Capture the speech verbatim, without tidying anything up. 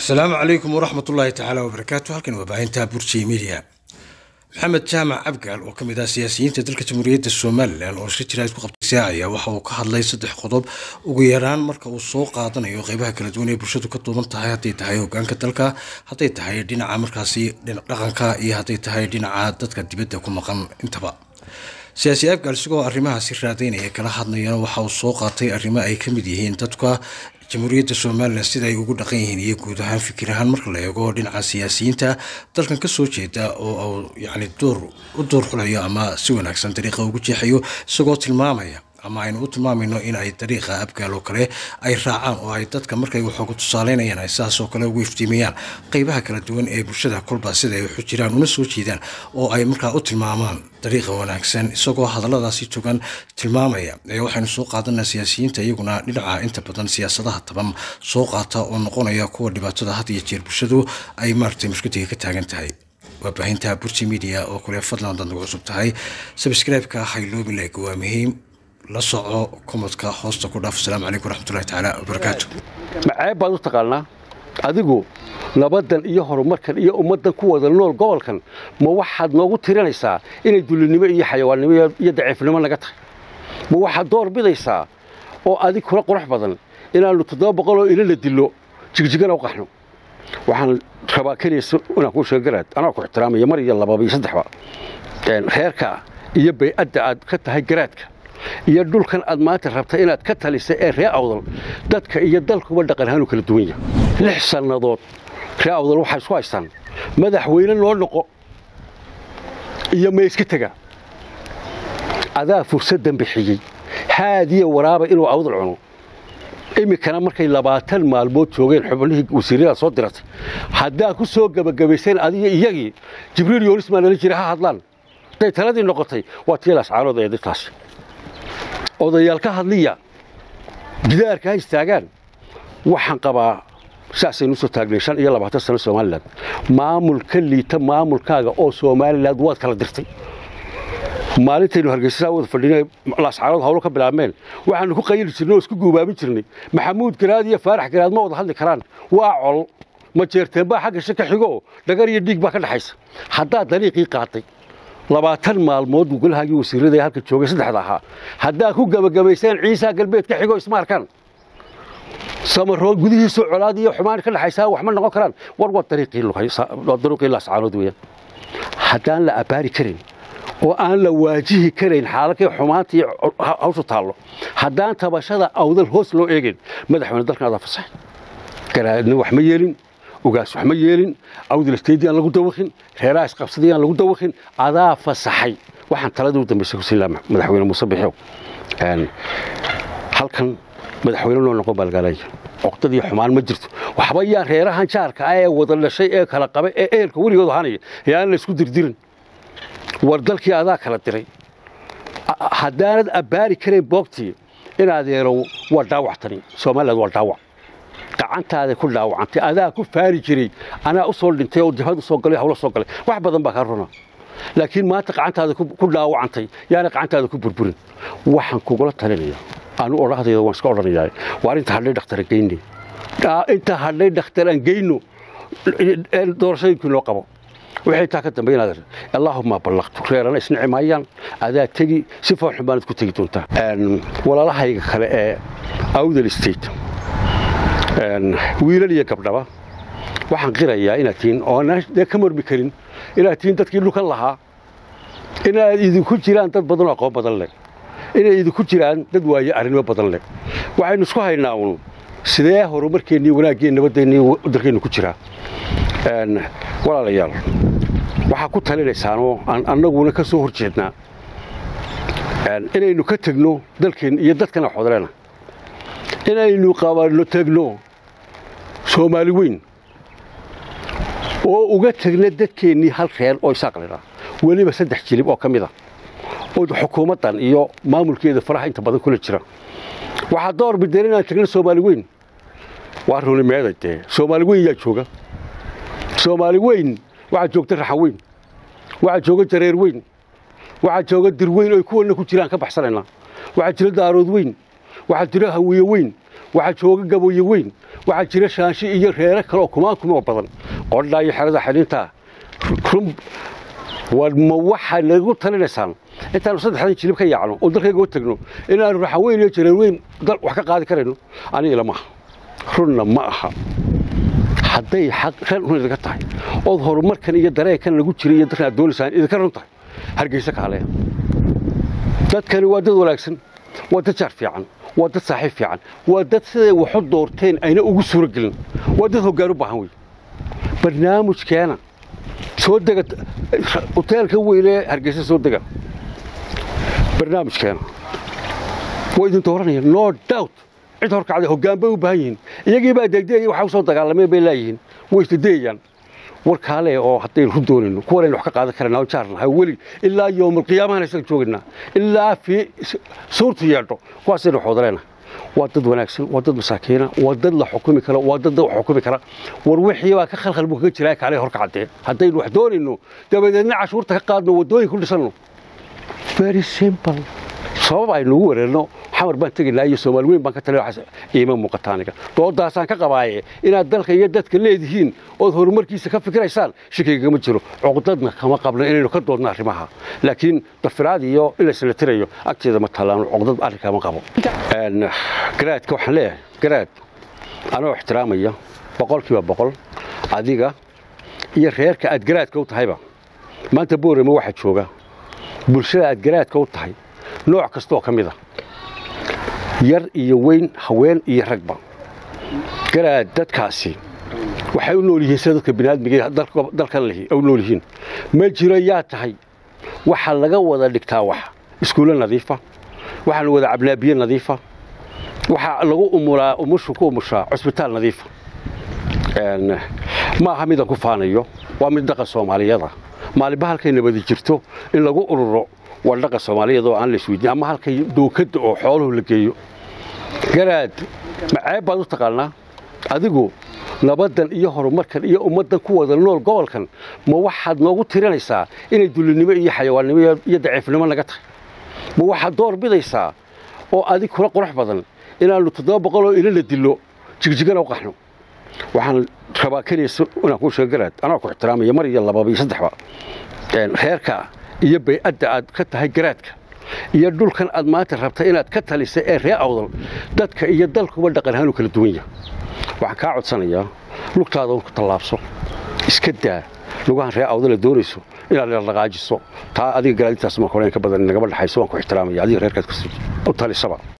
السلام عليكم ورحمة الله تعالى وبركاته. هلكن وباهنتها برشي ميديا. محمد جامع عبقال oo kamid ah siyaasiyiinta dalka Jamhuuriyadda Soomaaliland oo shir jiraad ku qabtay saaciya waxa uu ka hadlay saddex qodob ugu yaraan marka uu soo qaadanayo qaybaha kala duwan ee bulshadu ka duuban tahay haday tahay hoggaanka dalka haday tahay dhinaca markaasi dhaqanka iyo haday tahay dhinaca dadka dibadda ku maqan intaba. siyaasi Abgaal isagoo arrimahaasi raadeynaya kala hadlayana waxa uu soo qaatay arrimo ay kamid yihiin dadka Jamhuuriyadda Soomaaliland sida ay ugu dhaqan yihiin iyo guud ahaan fikir ahaan marka la eego dhinaca siyaasiyiinta dalkan ka soo jeeda oo yacni door u door xulayo ama si wanaagsan dariiqa ugu jeexayo isagoo tilmaamaya ama aynu u tilmaamayno in ay dariiqa Abgaal oo kale ay raacaan oo ay dadka markay wax ugu tusaaleynayaan ay saas oo kale ugu iftiimiyaan qaybaha kala duwan ee bulshada kulba sida ay u jiraan una soo jeedaan oo ay markaa u tilmaamaan dariiqa wanaagsan isagoo hadalladaasi togan tilmaamaya ee waxaynu soo qaadanaa siyaasiyiinta iyaguna dhinaca inta badan siyaasadaha taban soo qaata oo noqonaya kuwa dhibaatada had iyo jeer bulshadu ay maartay mushkilada ka taagan tahay. warbaahinta Burji Media oo kule fadlan dad ugu cusub tahay subscribe-ka hayloobi like waa muhiim la soco komadka hoosta ku dhaaf. Assalaamu calaykum waraxmatullaahi tacaala wabarakaatuh. Macaab baad u taqaanaa adigu nabadan iyo horumarkan iyo ummadan ku wada nool gobolkan ma waxaad noogu tirinaysaa inay dulinimo iyo xayawaannimo iyo daciifnimo naga tahay ma waxaad door bidaysaa oo adig kula qurux badan inaanu toddoba boqol oo ila la dilo jigjigana u qaxno waxaan rabaa kaliya inaan ku sheego garaad anaa ku ixtiraamaya mar iyo laba iyo saddexba reerka iyo bay'adda aad ka tahay garaadka iyo dhulkan aad maanta rabtay inaad ka talisay ee reer awdal dadka iyo dalkuba dhaqan ahaan kala duwan yahay lix sanadood reer awdal waxay isku haystaan madaxweyne loo noqo iyo ma iska taga adaa fursadan bixiyay haadiya waraaba inuu awdal cuno imikana markay labaatan maalmood joogeen xubnihii wasiirada soo diratay haddaa ku soo gabagabayseen adiga iyagii jibriil yoonis ma nala jiray ha hadlaan day taladii noqotay waa tiilaas caalooda ee dadkaas odayaal ka hadliya gidaarka ay istaagaan waxaan qabaa saasaynu soo taagnay shan iyo labaatan sano Soomaaliland maamulka liita maamulkaaga oo Soomaaliland waad kala dirtay maalintaynu hargeysa wada fadhinay laas caalad hawlo ka bilaabmeen waxaanu ku qayli jirnay oo isku guubaabin jirnay maxamuud garaad iyo faarax garaad ma wada hadli karaan waa col ma jeerteen baa xagga shaka xigo dhagar iyo dhiig baa ka dhaxaysa haddaa dariiqii qaatay labaatan maalmood golahaagii wasiirada halka joogay saddexda ahaa haddaa ku gabagabayseen ciisa galbeed ka xigo ismaarkan samarood gudihiisa colaad iyo xumaan ka dhaxaysa wax ma noqon karaan war war dariiqii dariiqii laas caalad weeyaan haddaan la abaari karin oo aan la waajihi karin xaaladii xumaantii hawsha taalo haddaan tabashada awdal hoos loo eegin madaxweyne dalkanaada fasax garaadna wax ma yeelin ugaas wax ma yeelin awdal isteediyaan lagu dawaqin reeraas qabsadiyaan lagu dawaqin adaa fasaxay waxaan talada u dambeysay ku siilaa madaxweyne Muuse Bixiw een halkan madaxweyne loo noqon balgalay waqtadii xumaan ma jirto waxba yaa reerahan jaarka ay wada dhashay ee kala qabay ee eelka waligood ahaanay yaan la isku dirdirin war dalkii adaa kala diray haddaanad abaari karin boogtii inaad yeerow waa dhaawactani Soomaaliland waa dhaawac gacantaada ku dhaawacantay adaa ku faari jiray anaa u soo dhintay oo jihad u soo galay hawlo soo galay wax badan baa ka runa laakiin maanta gacantaada ku dhaawacantay yaana gacantaada ku burburin waxaan kugula talinayaa aanu orahdayda waan iska oranayaa waa inta hadhay dhakhtar geeyni inta hadhay dhakhtar aan geeyno doorashooyinkii loo qabo waxay taa ka dambeeyaan Allahumma ballaqtu reerana isnici maayaan adaa tagi si foox baanad ku tagi doontaa walaalahayga kale ee awdal state een wiilal iyo gabdhaba waxaan qirayaa inaad tiin oo aan ka marmi karin inaad tiin dadkii dhulka lahaa inaad idinku jiraan dad badan oo aqoon badan leh inaad idinku jiraan dad waaye arimo badan leh waxaynu isku haynaa uun sidee horumarkeennii wanaaggeennii nabadeennii dalkeenu ku jiraa een walaalayaal waxa ku talinaysan oo aan annaguna ka soo horjeednaa een inaynu ka tagno dalkeen iyo dadkana xoodaleena inaynu qabanno tagno Soomaali weyn oo uga tagna dadkeennii hal reer oo isaaqlina waliba saddex jilib oo kamid ah oo xukuumadan iyo maamulkeeda faraha inta badan kula jira waxa door bideen inaan tagno Soomaali weyn waa ruulimeeday Soomaali weyn yaa jooga Soomaali weyn waxa joogta raxaweyn waxa jooga jareer weyn waxa jooga dir weyn oo kuwana ku jiraan ka baxsanayna waxa jira daarood weyn waxa jira hawiye weyn waxaa jooga gabooye weyn waxaa jira shaashi iyo reere kale oo kumaan kuma badan qodhaa iyo xerada xidhintaa rum ma waxaa nagu talinaysaan intaanu saddexdan jilib ka yaacno oo dalkayga u tagno inaanu raxan weyn iyo jareen weyn dal wax ka qaadi karayno aniga ilama runna ma aha hadday xaq ran run idinka tahay ood horumarkan iyo dareenkan lagu jiray iyo dadkan aad doonaysaan idinka run tahay hargeysa kaale dadkani waa dad wanaagsan waa dad jaar fiican waa dad saaxiib fiican waa dad siday wax u doorteen ayna ugu suura gelin waa dad hoggaan u baahan wey barnaamijkeena soo dega hoteelka weyne hargeysa soo dega barnaamijkeena waa idin dooranaya no doubt cid horkacday hoggaan bay u baahan yihiin iyagii baa degdegaya waxa u soo dagaalameen bay leeyihiin way isdadeeyaan warkaale oo haddaynu ku doonayno kuwanaynu wax ka qaadan karana oo jaarnahay weli ilaa yoomul qiyaamahan isaga joogaynaa ilaa fi suurtu yeedho kuwaasaynu xoodaleena waa dad wanaagsan waa dad masaakiina waa dad la xukumi kara waa dad wax xukumi kara war wixii baa ka khalkhal buu kaga jiraa kaale horkacdee haddaynu wax doonayno dabadeedna cashuurta ka qaadno waddooyin ku dhisanno very simple sabab aynu ugu wareerno xamar baan tegaynaa iyo soomaali weyn baan ka talay waxaas iima muuqata aniga doodaasaan ka qabaaye inaad dalka iyo dadka leedihiin ood horumarkiisa ka fikiraysaan shakigama ma jiro cuqdadna kama qabno inaynu ka doodno arrimaha laakiin dafiraad iyo in la isla tirayo agteeda ma tallaano cuqdad arrinkaa ma qabo garaadka waxaan leeyahay garaad anoo ixtiraamaya boqolkiiba boqol adiga iyo reerka aad garaadka u tahayba maanta boorama waxaa jooga bulshada aad garaadka u tahay nooc kastoo ka mid ah yar iyo weyn haween iyo ragba garaad dadkaasi waxay u nool yihiin sida dadka bini'aadmiga dalkan lehi u nool yihiin ma jiro yaa tahay waxa laga wada dhigtaa wax iskuulo nadiifa waxa lagu wada cabnaa biyo nadiifa waxa lagu umulaa umushu ku umushaa cusbitaal nadiifa een ma aha mid ku faanayo waa mid dhaqan Soomaaliyada maaliba halkay nabad jirto in lagu ururo walaqa Soomaaliyeed oo aan la isweydiin ama halkay dookada oo xooluhu la geeyo garaad macay baad u taqaanaa adigu nabadan iyo horumarkan iyo ummadan ku wada nool gobolkan ma waxaad noogu tirinaysaa inay dulinimo iyo xayawaannimo iyo daciifnimo naga tahay ma waxaad door bidaysaa oo adig kula qurux badan inaanu toddoba boqol oo ila la dilo jigjigana u qaxno waxaan rabaa kaliya inaan ku sheego garaad anaa ku ixtiraamaya mar iyo laba iyo saddexba een reerka iyo bay'adda aad ka tahay garaadka iyo dhulkan aad maanta rabta inaad ka talisay ee reer awdal dadka iyo dalkuba dhaqan ahaan kala duwan yahay waxaan ka codsanayaa lugtaada ku tallaabso iska daa lugahan reer awdal doonayso inaad la dhaqaajiso taa adiga garaadintaas ma koreen ka badan naga badhaxayso waan ku ixtiraamaya adiga reerkaad ka soo u talisaba